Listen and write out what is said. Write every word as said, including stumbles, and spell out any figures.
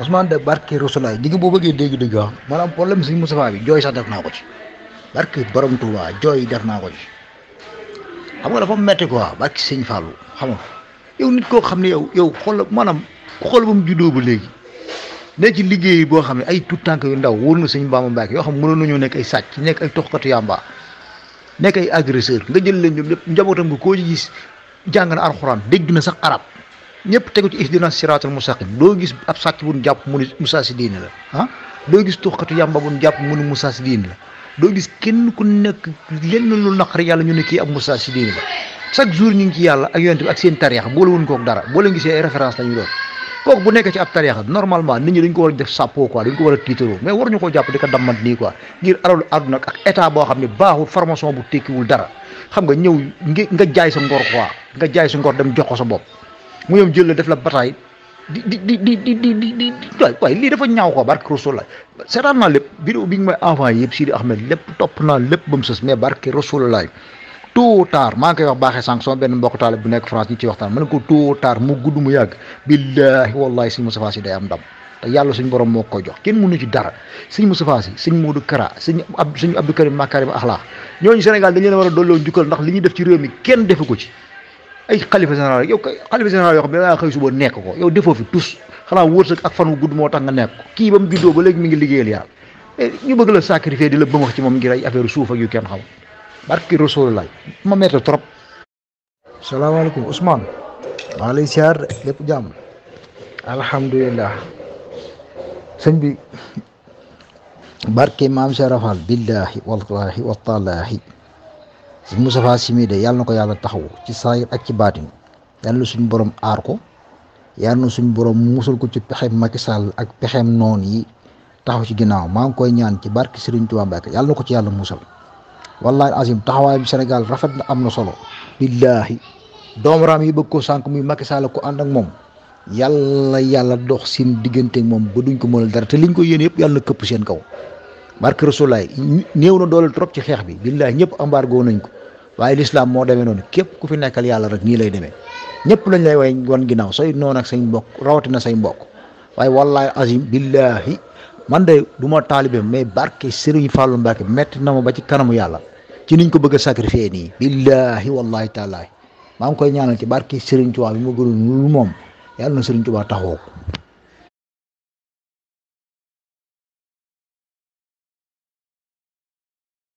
Ousmane de barke Rasulaay di nga boo bëggee dégg-dégg wax maanaam problème Sëñ Moustapha bi jooy sax def naa ko ci barke borom Touba jooy def naa ko ci xam nga dafa metti quoi barke Sëñ Fallou xam nga yow nit koo xam ne yow yow xool maanaam ku xool ba mu juddoo ba léegi ne ci liggéey boo xam ne ay tout tànk yu ndaw wóor na Sëñ Bamba Mbàkke yoo xam mënoon nañoo nekk ay sàcc nekk ay toxkatu yàmba nekk ay agresseur nga jël leen ñoom ñëpp njabootam bi koo ci gis jàng na alxuraan dégg na sax arab ñëpp tegu ci ihdina siraatal mustaqim doo gis ab sàcc bu ñu jàpp mu ne Moussa si diine la ah doo gis tuxkatu yàmba bu ñu jàpp mu ne Moussa si diine la doo gis kenn ku nekk lenn lu naqari yàlla ñu ne kii ab Moussa si diine la chaque jour ñu ngi ci yàlla ak yonent bi ak seen tariix boole wuñ kook dara boo leen gisee ay référence la ñu doon kooku bu nekk ci ab tariix normalement nit ñi dañ ko war a def sàppoo quoi dañ ko war a tiitaroo mais waruñu ko jàpp di ko dammat nii quoi ngir alalu àdduna ak état boo xam ne baaxul formation bu tekkiwul dara xam nga ñëw nga jaay sa ngor quoi nga jaay sa ngor dem jox ko sa bopp mu ñoom jël la def la bataille di di di di di di di di waay waay lii dafa ñaaw ko barke Rasulullah seetaan naa lépp vidéo bi nga may envoyé yëpp Sidi Ahmed lépp topp naa lépp ba mu sës mais barke Rasulullah tôt ou tard maa ngi koy wax baaxee sànq sama benn mbokk taale bu nekk France ñi ci waxtaan ma ne ko tôt ou tard mu gudd mu yàgg billahi wallahi Sëñ Moustapha Sy day am ndam te yàlla suñ borom moo koy jox kenn mënu ci dara Sëñ Moustapha Sy Sëñ Modou Kara Sëñ ab Sëñ Abdou Karim Makarim Akhlaq ñooñu Sénégal dañ leen war a dolloo njukkal ndax li ñuy def ci réew mi kenn defu ko ci ay xalifa général yow kay xalifa général yoo xam ne da ngaa xëy suba nekk ko yow defoo fi tous xanaa wërsëg ak fan wu gudd moo tax nga nekk ko kii ba mu juddoo ba léegi mi ngi liggéeyal yàlla ñu bëgg la sacrifier di la bëmax ci moom ngir ay affaire suuf ak yu kenn xam barki Rasulullah ma metti trop. salaamaaleykum Ousmane maa lay siyaar de lépp jàmm alhamdulilah sëñ bi barke maam Cheikh Rafal billahi wallahi watalahi Sëñ Moustapha Sy mi de yàlla na ko yàlla taxawu ci saayir ak ci baatin yàlla na suñu borom aar ko yàlla na suñu borom musal ko ci pexeem Macky Sall ak pexeem noon yi taxaw ci ginnaaw maa ngi koy ñaan ci barke Serigne Touba Mbacke yàlla na ko ci yàlla musal wallahi azim taxawaay bi Sénégal rafet na am na solo billahi doomaraam yi bëgg ko sànq muy Macky Sall ko ànd ak moom yàlla yàlla dox seen diggante ak moom ba duñ ko mënal dara te liñ ko yéene yëpp yàlla na këpp seen kaw barke Rasulaay néew na doole trop ci xeex bi billahi ñëpp embargo nañ ko waaye l'islam moo demee noonu képp ku fi nekkal yàlla rek nii lay demee ñëpp lañ lay way wan ginnaaw say noonu ak say mbokk rawatina say mbokk waaye wallahi azim billahi man de du ma taalibeem mais barke Serigne Fallou Mbacke metti na ma ba ci kanamu yàlla ci niñ ko bëgg a sacrifier nii billahi wallahi taalaay maa ngi koy ñaanal ci barke Serigne Touba bi ma gënoon lu moom yàlla na Serigne Touba taxawoo ko